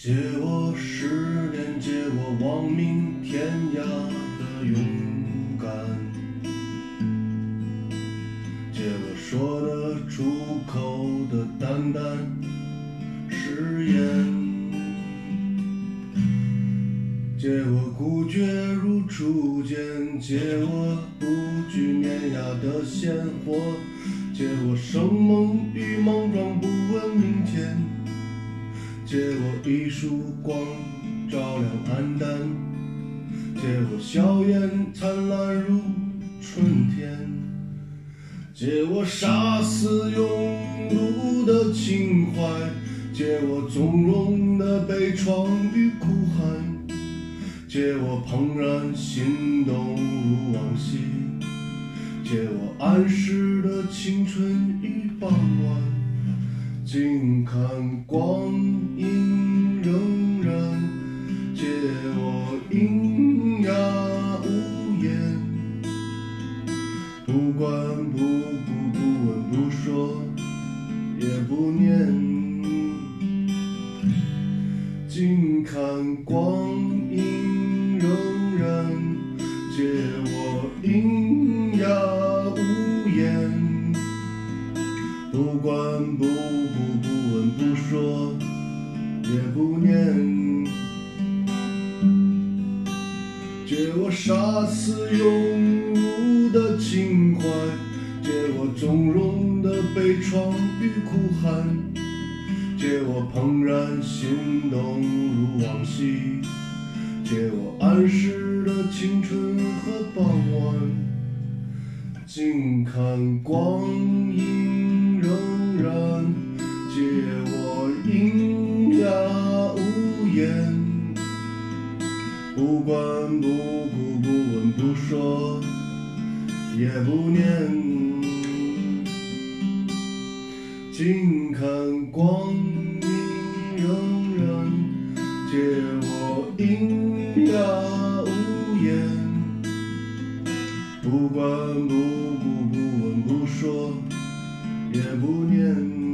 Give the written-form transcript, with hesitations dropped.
借我10年，借我亡命天涯的勇敢，借我说得出口的淡淡誓言，借我孤绝如初见，借我不惧碾压的鲜活，借我生猛与莽撞，不问明天，借我一束光照亮暗淡，借我笑颜灿烂如春天，借我杀死庸碌的情怀，借我纵容的悲怆与哭喊，借我怦然心动如往昔，借我安适的青春与傍晚，静看光阴荏苒，借我喑哑无言，不管不顾，不问不说，也不念，静看光阴荏苒，借我喑哑无言，不管不顾，不问不说，也不念，借我杀死庸碌的情怀，借我纵容的悲怆与哭喊，借我怦然心动如往昔，借我安适的青春和傍晚，静看光阴荏苒，借我喑哑无言，不管不顾，不问不说，也不念，静看光阴荏苒，借我喑哑无言，不管不顾，不问不说，也不念。